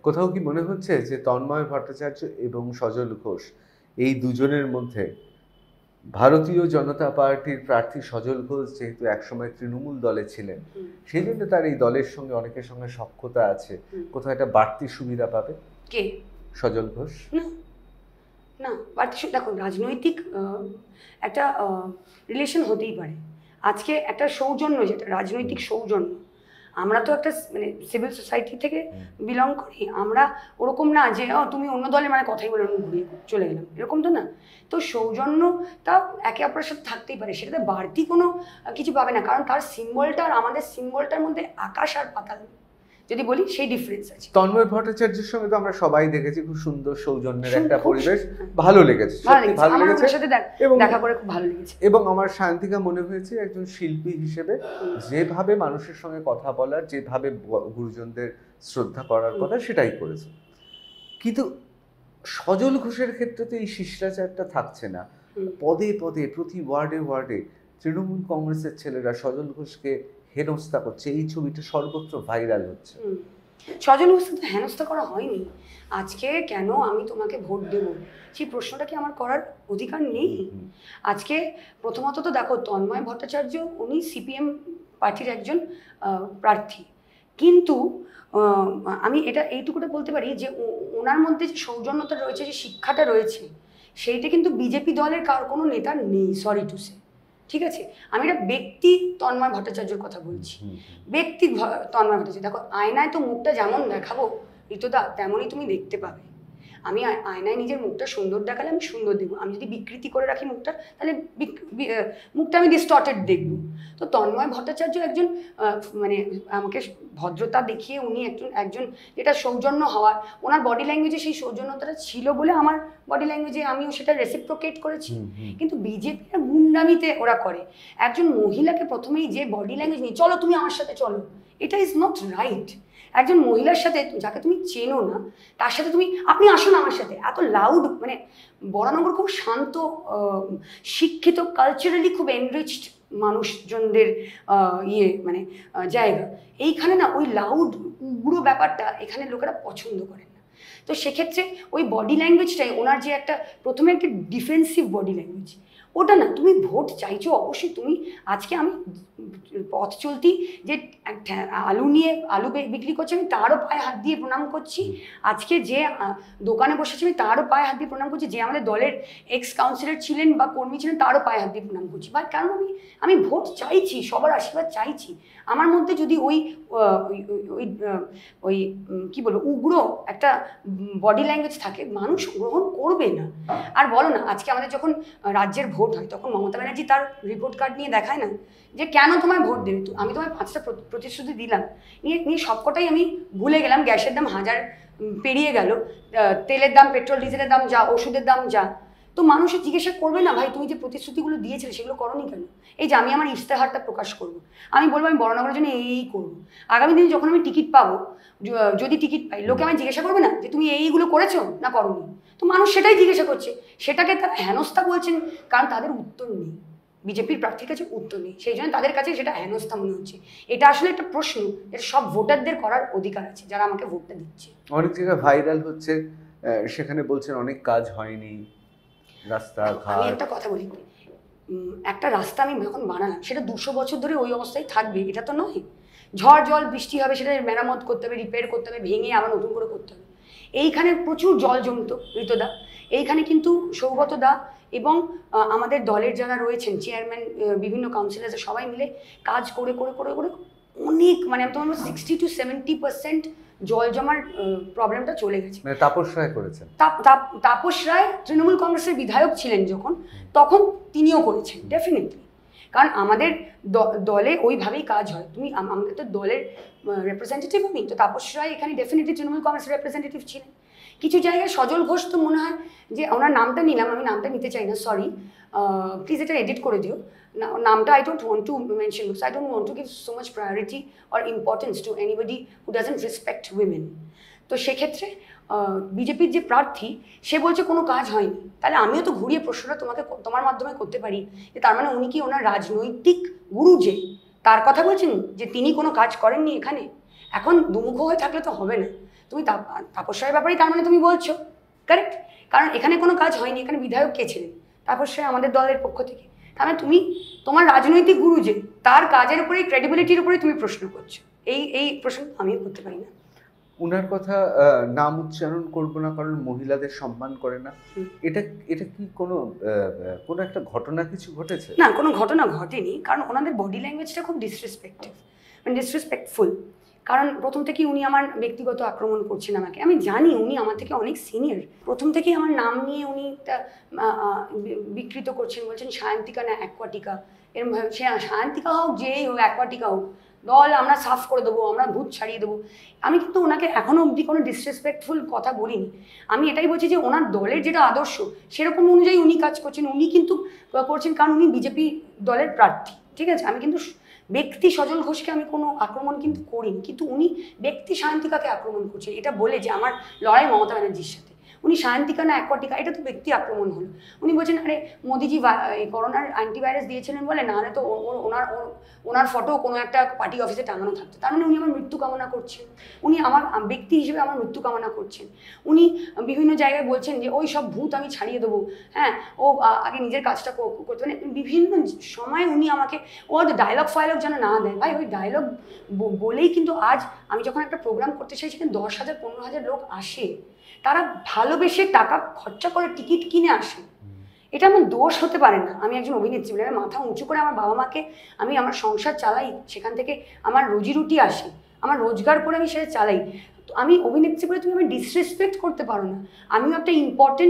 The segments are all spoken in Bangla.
কোথাও কি মনে হচ্ছে যে তন্ময় ভট্টাচার্য এবং সজল ঘোষ এই দুজনের মধ্যে ভারতীয় জনতা পার্টির প্রার্থী সজল ঘোষ যেহেতু একসময় তৃণমূল দলে ছিলেন, সেই জন্য তার এই দলের সঙ্গে অনেকের সঙ্গে সখ্যতা আছে, কোথাও একটা বাড়তি সুবিধা পাবে কে? সজল ঘোষ? না, বাড়তি দেখো, রাজনৈতিক একটা রিলেশন হতেই পারে। আজকে একটা সৌজন্য, যেটা রাজনৈতিক সৌজন্য, আমরা তো একটা মানে সিভিল সোসাইটি থেকে বিলং করি। আমরা ওরকম না যে তুমি অন্য দলে মানে কথাই বলে ঘুরিয়ে চলে গেলাম, এরকম তো না। তো সৌজন্যটা একে অপরের সাথে থাকতেই পারে, সেটাতে বাড়তি কোনো কিছু পাবে না, কারণ তার সিম্বলটা আর আমাদের সিম্বলটার মধ্যে আকাশ আর পাতাল যদি বলি, সেই ডিফারেন্স আছে। তন্ময় ভট্টাচার্যের সঙ্গে তো আমরা সবাই দেখেছি খুব সুন্দর সৌজন্যের একটা পরিবেশ, ভালো লেগেছে, ভালো লেগেছে, সাথে দেখা করে খুব ভালো লেগেছে। এবং আমার শান্তিকা মনে হয়েছে একজন শিল্পী হিসেবে যেভাবে মানুষের সঙ্গে কথা বলার, যেভাবে গুরুজনদের শ্রদ্ধা করার কথা, সেটাই করেছে। কিন্তু সজল ঘোষের ক্ষেত্রে তো এই শিষ্টাচারটা থাকছে না। পদে পদে প্রতি ওয়ার্ডে ওয়ার্ডে তৃণমূল কংগ্রেসের ছেলেরা সজল ঘোষকে হেনস্থা করছে, এই ছবিটা সর্বত্র ভাইরাল হচ্ছে। সজল ঘোষকে তো হেনস্থা করা হয়নি। আজকে কেন আমি তোমাকে ভোট দেব, সেই প্রশ্নটা কি আমার করার অধিকার নেই? আজকে প্রথমত তো দেখো, তন্ময় ভট্টাচার্য উনি সিপিএম পার্টির একজন প্রার্থী, কিন্তু আমি এইটুকুটা বলতে পারি যে ওনার মধ্যে যে সৌজন্যতা রয়েছে, যে শিক্ষাটা রয়েছে, সেইটা কিন্তু বিজেপি দলের কোনো নেতার নেই, সরি টু সে। ঠিক আছে, আমি একটা ব্যক্তি তন্ময় ভট্টাচার্যের কথা বলছি, ব্যক্তি তন্ময় ভট্টাচার্য। দেখো, আয়নায় তো মুখটা যেমন দেখাবো ঋতুদা, তেমনই তুমি দেখতে পাবে। আমি আয়নায় নিজের মুখটা সুন্দর দেখালে আমি সুন্দর দেখবো, আমি যদি বিকৃতি করে রাখি মুখটা, তাহলে মুখটা আমি ডিস্টর্টেড দেখবো। তো তন্ময় ভট্টাচার্য একজন মানে আমাকে ভদ্রতা দেখিয়ে উনি একজন যেটা সৌজন্য হওয়ার, ওনার বডি ল্যাঙ্গুয়েজে সেই সৌজন্যতাটা ছিল বলে আমার বডি ল্যাঙ্গুয়েজে আমিও সেটা রেসিপ্রোকেট করেছি। কিন্তু বিজেপির গুন্ডামিতে ওরা করে, একজন মহিলাকে প্রথমেই যে বডি ল্যাঙ্গুয়েজ নিয়ে চলো তুমি আমার সাথে চলো, এটা ইজ নট রাইট। একজন মহিলার সাথে, যাকে তুমি চেনো না, তার সাথে তুমি আপনি আসুন আমার সাথে, এত লাউড, মানে বরানগর খুব শান্ত, শিক্ষিত, কালচারালি খুব এনরিচড মানুষজনদের মানে জায়গা। এইখানে না ওই লাউড উগ্র ব্যাপারটা এখানে লোকেরা পছন্দ করেন না। তো সেক্ষেত্রে ওই বডি ল্যাঙ্গুয়েজটাই ওনার যে একটা প্রথমে একটা ডিফেন্সিভ বডি ল্যাঙ্গুয়েজ, ওটা না। তুমি ভোট চাইছো, অবশ্যই তুমি, আজকে আমি পথ চলতি যে আলু নিয়ে আলু বিক্রি করছে, আমি তারও পায়ে হাত দিয়ে প্রণাম করছি। আজকে যে দোকানে বসেছি আমি তারও পায়ে হাত দিয়ে প্রণাম করছি। যে আমাদের দলের এক্স কাউন্সিলর ছিলেন বা কর্মী ছিলেন, তারও পায়ে হাত দিয়ে প্রণাম করছি। বা কারণ আমি ভোট চাইছি, সবার আশীর্বাদ চাইছি। আমার মধ্যে যদি ওই ওই কি বলবো, উগ্র একটা বডি ল্যাঙ্গুয়েজ থাকে, মানুষ গ্রহণ করবে না। আর বলো না, আজকে আমাদের যখন রাজ্যের ভোট হয়, তখন মমতা ব্যানার্জি তার রিপোর্ট কার্ড নিয়ে দেখায় না যে কেন তোমায় ভোট দেবে। তো আমি তোমায় 5টা প্রতিশ্রুতি দিলাম, নিয়ে সবকটাই আমি ভুলে গেলাম। গ্যাসের দাম 1000 পেরিয়ে গেল, তেলের দাম, পেট্রোল ডিজেলের দাম যা, ওষুধের দাম যা। তো মানুষের জিজ্ঞাসা করবে না, ভাই তুমি যে প্রতিশ্রুতিগুলো দিয়েছিলে সেগুলো করোনি কেন? এই যে আমি আমার ইশতেহারটা প্রকাশ করব, আমি বলবো আমি বড়নগরের জন্য এই করবো। আগামী দিনে যখন আমি টিকিট পাবো, যদি টিকিট পাই, লোকে আমায় জিজ্ঞাসা করবে না যে তুমি এইগুলো করেছো না করোনি? তো মানুষ সেটাই জিজ্ঞাসা করছে, সেটাকে তারা হেনস্থা বলছেন, কারণ তাদের উত্তর নেই, বিজেপির প্রার্থীর কাছে উত্তর নেই, সেই জন্য তাদের কাছে সেটা হেনস্থা মনে হচ্ছে। এটা আসলে একটা প্রশ্ন, এটা সব ভোটারদের করার অধিকার আছে, যারা আমাকে ভোটটা দিচ্ছে। অনেক জায়গায় ভাইরাল হচ্ছে, সেখানে বলছেন অনেক কাজ হয়নি, রাস্তাঘাট। আমি একটা কথা বলি, একটা রাস্তা আমি যখন বানালাম, সেটা 200 বছর ধরে ওই অবস্থায় থাকবে এটা তো নয়। ঝড় জল বৃষ্টি হবে, সেটা মেরামত করতে হবে, রিপেয়ার করতে হবে, ভেঙে আবার নতুন করে করতে হবে। এইখানে প্রচুর জল জমতো ঋতুদা, এইখানে কিন্তু সৌগত দা এবং আমাদের দলের যারা রয়েছেন চেয়ারম্যান, বিভিন্ন কাউন্সিলার, সবাই মিলে কাজ করে করে করে করে অনেক, মানে আমি তোমার 60 to 70% জল জমার প্রবলেমটা চলে গেছে। তাপস রায় করেছেন, তাপস রায় তৃণমূল কংগ্রেসের বিধায়ক ছিলেন যখন, তখন তিনিও করেছেন ডেফিনেটলি। কারণ আমাদের দলে ওইভাবেই কাজ হয়। তুমি আমাদের তো দলের রেপ্রেজেন্টেটিভ, আমি তো তাপস রায় এখানে ডেফিনেটলি তৃণমূল কংগ্রেসের রেপ্রেজেন্টেটিভ ছিলেন। কিছু জায়গায় সজল ঘোষ তো মনে হয় যে ওনার নামটা নিলাম, আমি নামটা নিতে চাই না, সরি, প্লিজ এটা এডিট করে দিও নামটা। I don't want to mention because I don't want to give so much priority or importance to anybody who doesn't respect women. তো সেক্ষেত্রে বিজেপির যে প্রার্থী, সে বলছে কোনো কাজ হয়নি, তাহলে আমিও তো ঘুরিয়ে প্রশ্নটা তোমার মাধ্যমে করতে পারি যে তার মানে উনি কি ওনার রাজনৈতিক গুরু যে তার কথা বলছেন যে তিনি কোনো কাজ করেননি এখানে? এখন দুমুখ হয়ে থাকলে তো হবে না। তুমি তাপস রায়ের ব্যাপারেই তার মানে তুমি বলছো, কারেক্ট? কারণ এখানে কোনো কাজ হয়নি, এখানে বিধায়ক কে ছিলেন? তাপস রায় আমাদের দলের পক্ষ থেকে। তার মানে তুমি তোমার রাজনৈতিক গুরু যে, তার কাজের উপরেই, ক্রেডিবিলিটির উপরেই তুমি প্রশ্ন করছো। এই প্রশ্ন আমিও করতে পারি না। উনার কথা নাম উচ্চারণ করব না কারণ মহিলাদের সম্মান করে না, এটা এটা কি কোনো একটা ঘটনা কিছু ঘটেছে? না, কোনো ঘটনা ঘটেনি, কারণ ওনাদের বডি ল্যাঙ্গুয়েজটা খুব ডিসরেসপেক্টিভ, মানে ডিসরেসপেক্টফুল। কারণ প্রথম থেকেই উনি আমার ব্যক্তিগত আক্রমণ করছেন আমাকে। আমি জানি উনি আমার থেকে অনেক সিনিয়র। প্রথম থেকেই আমার নাম নিয়ে উনি বিকৃত করছেন, বলছেন সায়ন্তিকা না অ্যাকোয়াটিকা, এরকম সে সায়ন্তিকা হোক, যেই হোক, অ্যাকোয়াটিকা হোক, দল আমরা সাফ করে দেবো, আমরা ভূত ছাড়িয়ে দেবো। আমি কিন্তু ওনাকে এখনও অবধি কোনো ডিসরেসপেক্টফুল কথা বলিনি। আমি এটাই বলছি যে ওনার দলের যেটা আদর্শ সেরকম অনুযায়ী উনি কাজ করছেন, উনি কিন্তু করছেন, কারণ উনি বিজেপি দলের প্রার্থী, ঠিক আছে? আমি কিন্তু ব্যক্তি সজল ঘোষকে আমি কোনো আক্রমণ কিন্তু করিনি, কিন্তু উনি ব্যক্তি সায়ন্তিকাকে আক্রমণ করছেন এটা বলে যে আমার লড়াই মমতা ব্যানার্জির সাথে। উনি সায়ন্তিকা না অ্যাকোয়াটিকা, এটা তো ব্যক্তি আক্রমণ হলো। উনি বলছেন আরে মোদিজি করোনার অ্যান্টিভাইরাস দিয়েছিলেন বলে, নাহলে তো ওনার ফটো কোনো একটা পার্টি অফিসে টাঙানো থাকতো। তার মানে উনি আমার মৃত্যু কামনা করছেন, উনি আমার ব্যক্তি হিসেবে আমার মৃত্যু কামনা করছেন। উনি বিভিন্ন জায়গায় বলছেন যে ওই সব ভূত আমি ছাড়িয়ে দেবো, হ্যাঁ, ও আগে নিজের কাজটা করতে, মানে বিভিন্ন সময় উনি আমাকে ডায়লগ ফায়লগ যেন না দেয়। ভাই ওই ডায়লগ বলেই কিন্তু আজ আমি যখন একটা প্রোগ্রাম করতে চাই, সেখানে 10,000 15,000 লোক আসে, তারা ভালোবেসে টাকা খরচা করে টিকিট কিনে আসে। এটা আমার দোষ হতে পারে না। আমি একজন অভিনেত্রী বলে আমি মাথা উঁচু করে আমার বাবা মাকে, আমি আমার সংসার চালাই, সেখান থেকে আমার রুজি রুটি আসে, আমার রোজগার করে আমি সেটা চালাই। তো আমি অভিনেত্রী বলে তুমি আমি ডিসরেসপেক্ট করতে পারো না। আমিও একটা ইম্পর্টেন্ট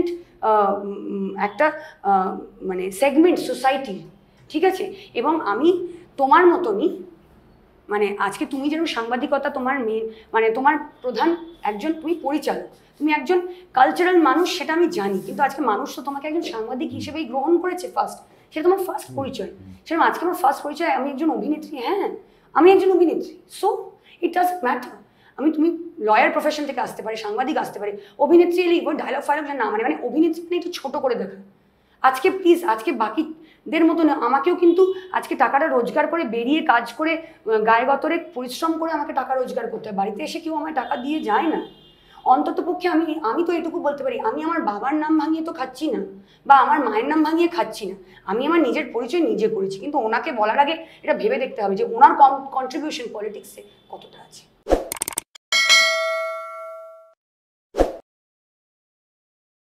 একটা মানে সেগমেন্ট সোসাইটির, ঠিক আছে? এবং আমি তোমার মতনই, মানে আজকে তুমি যেরকম সাংবাদিকতা তোমার মেন, মানে তোমার প্রধান একজন, তুমি পরিচালক, তুমি একজন কালচারাল মানুষ, সেটা আমি জানি, কিন্তু আজকে মানুষ তো তোমাকে একজন সাংবাদিক হিসেবেই গ্রহণ করেছে ফার্স্ট, সেটা তোমার ফার্স্ট পরিচয়। সেরকম আজকে আমার ফার্স্ট পরিচয় আমি একজন অভিনেত্রী, হ্যাঁ আমি একজন অভিনেত্রী, সো ইট ডাজন্ট ম্যাটার। তুমি লয়ার প্রফেশন থেকে আসতে পারে, সাংবাদিক আসতে পারে, অভিনেত্রী এলেই ওই ডায়লগ ফায়লগ না, মানে অভিনেত্রী মানে একটু ছোটো করে দেখা। আজকে প্লিজ, আজকে বাকিদের মতো না, আমাকেও কিন্তু আজকে টাকাটা রোজগার করে বেরিয়ে কাজ করে গায়ে গতরে পরিশ্রম করে আমাকে টাকা রোজগার করতে হয়। বাড়িতে এসে কেউ আমায় টাকা দিয়ে যায় না। অন্তত পক্ষে আমি তো এটুকু বলতে পারি, আমি আমার বাবার নাম ভাঙিয়ে তো খাচ্ছি না, বা আমার মায়ের নাম ভাঙিয়ে খাচ্ছি না। আমি আমার নিজের পরিচয় নিজে করেছি, কিন্তু ওনাকে বলার আগে এটা ভেবে দেখতে হবে যে ওনার কন্ট্রিবিউশন পলিটিক্সে কতটা আছে।